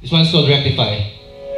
This one's called Rectify.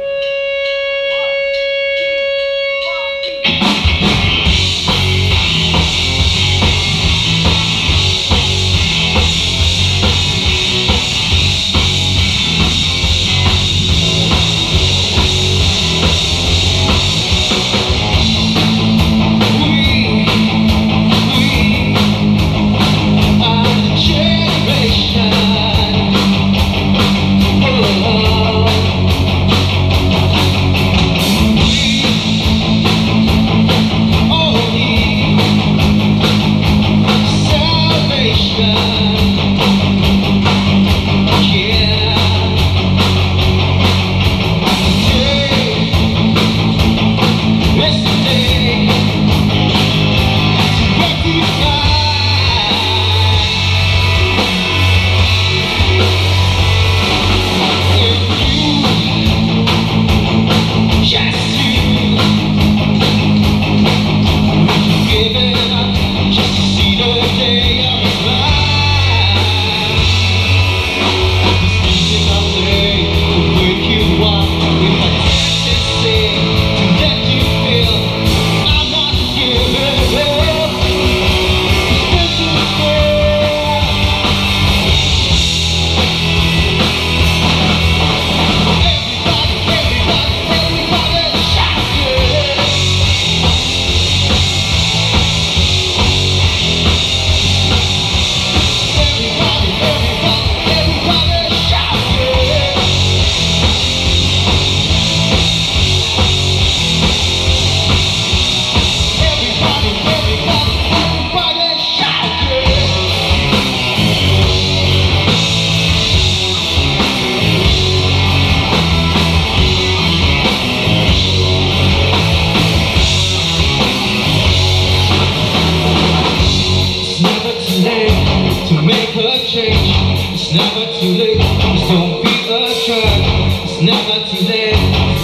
To make a change, it's never too late. Just don't be a jerk. It's never too late.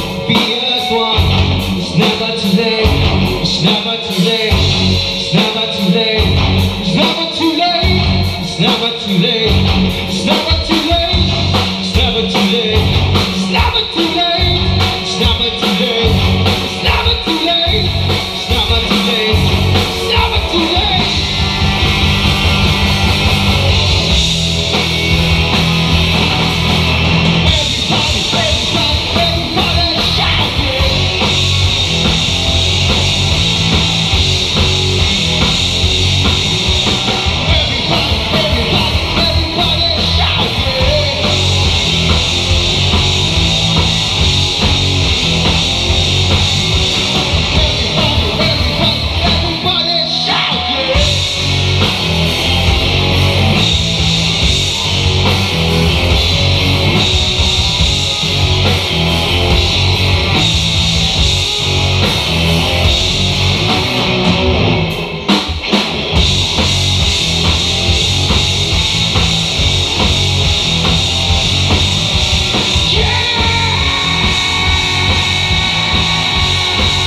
Be as one. It's never too late. It's never too late. It's never too late. It's never too late. It's never too late. It's never too late. It's never too late. It's never too late. It's never too late. It's never too late. It's never too late. It's never too late.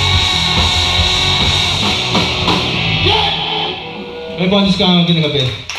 May boses ka ang ginagabi.